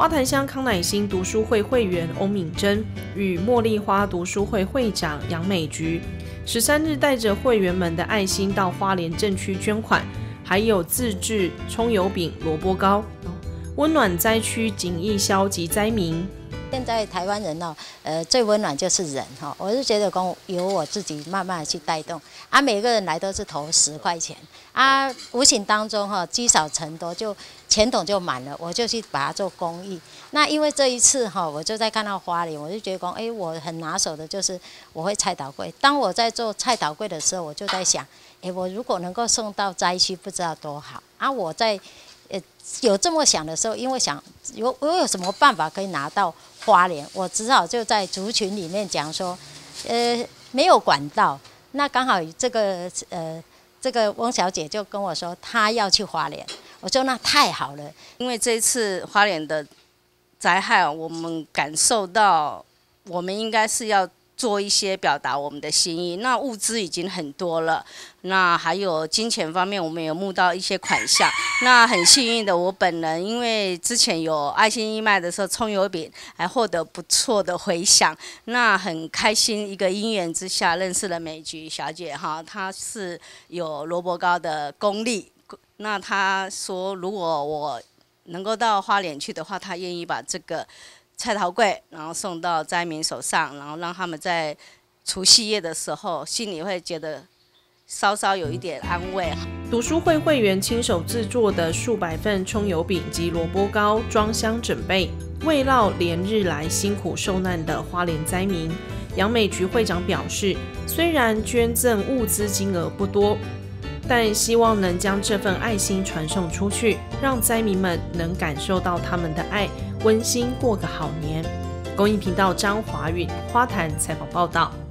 花坛乡康乃馨读书会会员欧敏珍与茉莉花读书会会长杨美菊13日带着会员们的爱心到花莲镇区捐款，还有自制葱油饼、萝卜糕，温暖灾区景义消及灾民。 现在台湾人最温暖就是人我是觉得由我自己慢慢的去带动每个人来都是投10块钱无形当中积少成多，就钱桶就满了，我就去把它做公益。那因为这一次我就在看到花莲，我就觉得我很拿手的就是我会菜头粿。当我在做菜头粿的时候，我就在想，我如果能够送到灾区，不知道多好我在有这么想的时候，因为想我有什么办法可以拿到花莲，我只好就在族群里面讲说，没有管道，那刚好这个翁小姐就跟我说她要去花莲，我说那太好了， 因为这一次花莲的灾害，我们感受到我们应该是要做一些表达我们的心意。那物资已经很多了，那还有金钱方面，我们有募到一些款项。那很幸运的，我本人因为之前有爱心义卖的时候，葱油饼还获得不错的回响，那很开心。一个因缘之下认识了美菊小姐她是有萝卜糕的功力。那她说，如果我能够到花莲去的话，她愿意把这个菜头粿，然后送到灾民手上，然后让他们在除夕夜的时候心里会觉得稍稍有一点安慰。 读书会会员亲手制作的数百份葱油饼及萝卜糕装箱准备，慰劳连日来辛苦受难的花莲灾民。杨美菊会长表示，虽然捐赠物资金额不多，但希望能将这份爱心传送出去，让灾民们能感受到他们的爱，温馨过个好年。公益频道张华允花坛采访报道。